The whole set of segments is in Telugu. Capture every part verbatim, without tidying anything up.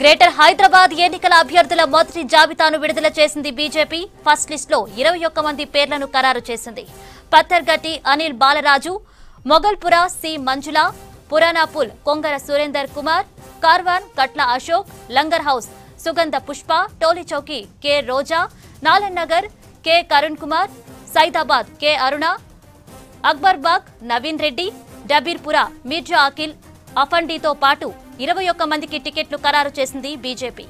గ్రేటర్ హైదరాబాద్ ఎన్నికల అభ్యర్థుల మొదటి జాబితాను విడుదల చేసింది బీజేపీ. ఫస్ట్ లిస్ట్ లో ఇరవై ఒక్క మంది పేర్లను ఖరారు చేసింది. Pathergatti Anil Balaraju, Moghalpura C Manjula, Puranapul Kongara Surender Kumar, Karwan Katla Ashok, Langar House Sugandha Pushpa, Tolichowki K Roja, Nalan Nagar K Karun Kumar, Saidabad K Aruna, Akbarbagh Naveen Reddy, Dabeerpura Mirza Akhil అఫండితో పాటు ఇరవై ఒక్క మందికి టికెట్లు ఖరారు చేసింది బీజేపీ.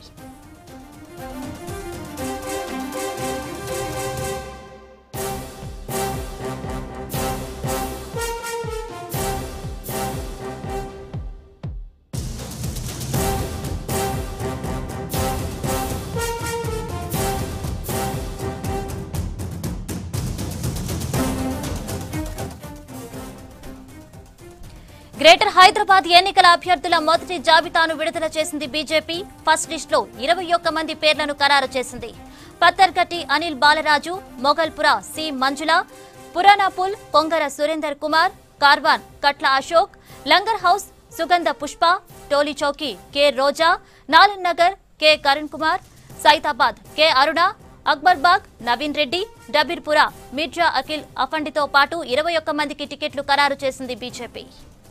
గ్రేటర్ హైదరాబాద్ ఎన్నికల అభ్యర్థుల మొదటి జాబితాను విడుదల చేసింది బీజేపీ. ఫస్ట్ లిస్ట్ లో ఇరవై ఒక్క మంది పేర్లను ఖరారు చేసింది. Pathergatti Anil Balaraju, Moghalpura C Manjula, Puranapul Kongara Surender Kumar, Karwan Katla Ashok, Langar House Sugandha Pushpa, Tolichowki K Roja, Nalan Nagar K Karun Kumar, Saidabad K Aruna, Akbarbagh Naveen Reddy, Dabeerpura Mirza Akhil అఫండితో పాటు ఇరవై ఒక్క మందికి టికెట్లు ఖరారు చేసింది బీజేపీ.